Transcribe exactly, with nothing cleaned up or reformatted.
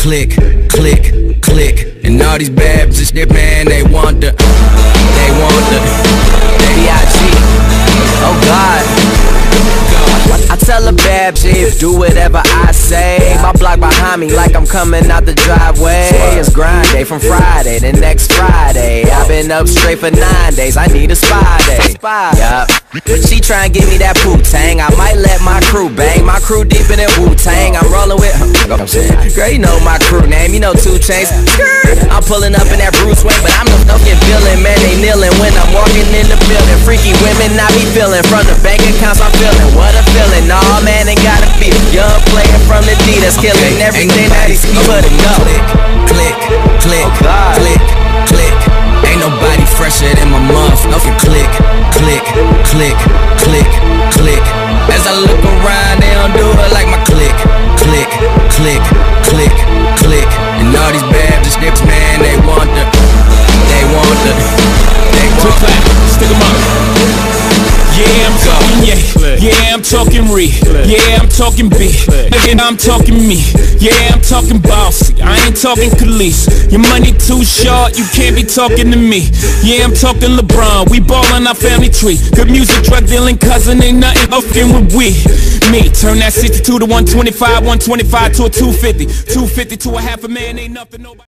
click, click, click. And all these bad bitches, they, man, they want the, they want the B I G. Oh God. I tell a bad bitch, do whatever I say. My block behind me like I'm coming out the driveway. It's grind day from Friday to next Friday. I've been up straight for nine days, I need a spy day. Yup. She try and give me that Wu-Tang, I might let my crew bang. My crew deep in that Wu-Tang, I'm rolling with her. I'm saying, girl, you know my crew name, you know two Chainz. I'm pulling up in that Bruce Wayne, but I'm no fucking villain. Man, they kneeling when I'm walking in the building. Freaky women I be feeling, from the bank accounts I'm feeling. What a feeling, nah man, ain't gotta be young player from the D that's killing everything that he's put it go. Click, click, click, click, click. Ain't nobody fresher than my motherfucking click, click, click, click, click. As I look around, they don't do it like my click, click, click, click, click. And all these bad bitches, man, they want the, they want the, they want the. Stick 'em up. Yeah, I'm talking yeah, yeah, I'm talking re, yeah, I'm talking B, and I'm talking me, yeah, I'm talking bossy, I ain't talking Khalees. Your money too short, you can't be talking to me. Yeah, I'm talking LeBron, we ballin' our family tree. Good music, drug dealing, cousin, ain't nothing fucking with we. Me, turn that sixty-two to one twenty-five, one twenty-five to a two fifty, two fifty to a half a man, ain't nothing nobody.